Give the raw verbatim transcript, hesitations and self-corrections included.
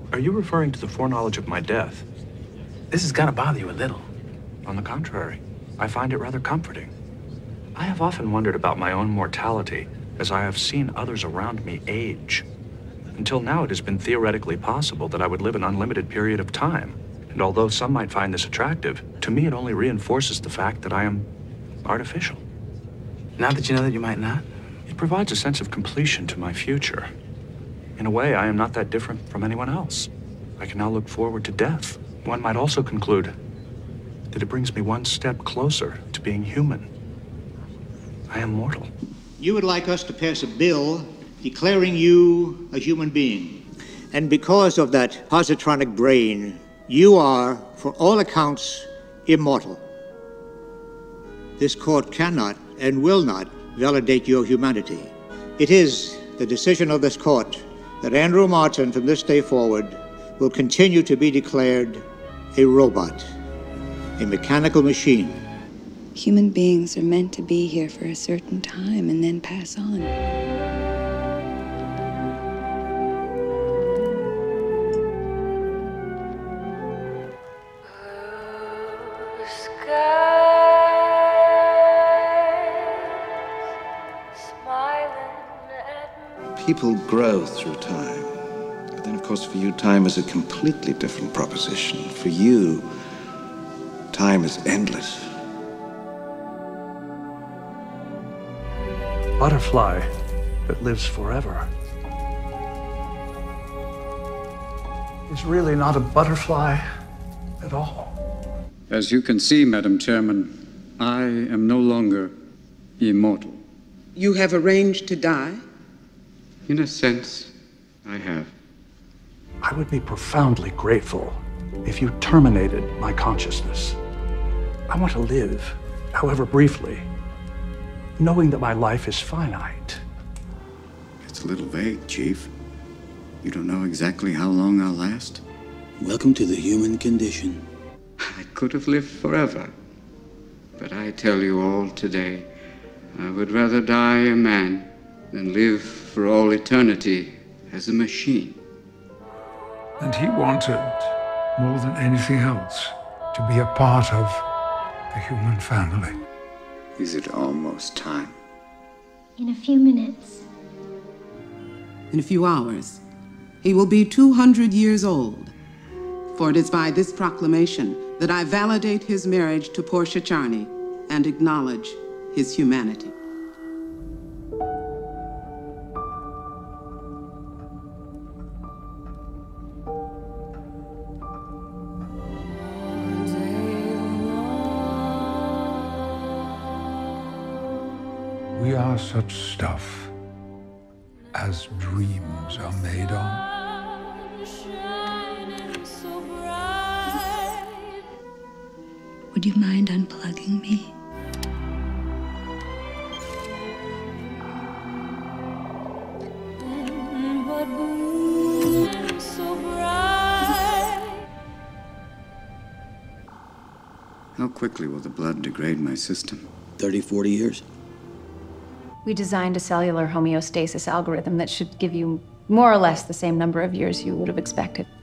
Are you referring to the foreknowledge of my death? This has got to bother you a little. On the contrary, I find it rather comforting. I have often wondered about my own mortality as I have seen others around me age. Until now, it has been theoretically possible that I would live an unlimited period of time. And although some might find this attractive, to me it only reinforces the fact that I am artificial. Now that you know that you might not? It provides a sense of completion to my future. In a way, I am not that different from anyone else. I can now look forward to death. One might also conclude that it brings me one step closer to being human. I am mortal. You would like us to pass a bill declaring you a human being. And because of that positronic brain, you are, for all accounts, immortal. This court cannot and will not validate your humanity. It is the decision of this court that Andrew Martin, from this day forward, will continue to be declared a robot, a mechanical machine. Human beings are meant to be here for a certain time and then pass on. People grow through time. But then, of course, for you, time is a completely different proposition. For you, time is endless. Butterfly that lives forever is really not a butterfly at all. As you can see, Madam Chairman, I am no longer immortal. You have arranged to die? In a sense, I have. I would be profoundly grateful if you terminated my consciousness. I want to live, however briefly, knowing that my life is finite. It's a little vague, Chief. You don't know exactly how long I'll last? Welcome to the human condition. I could have lived forever. But I tell you all today, I would rather die a man than live for all eternity as a machine. And he wanted, more than anything else, to be a part of the human family. Is it almost time? In a few minutes. In a few hours. He will be two hundred years old. For it is by this proclamation that I validate his marriage to Portia Charney and acknowledge his humanity. We are such stuff as dreams are made on. Would you mind unplugging me? How quickly will the blood degrade my system? thirty, forty years. We designed a cellular homeostasis algorithm that should give you more or less the same number of years you would have expected.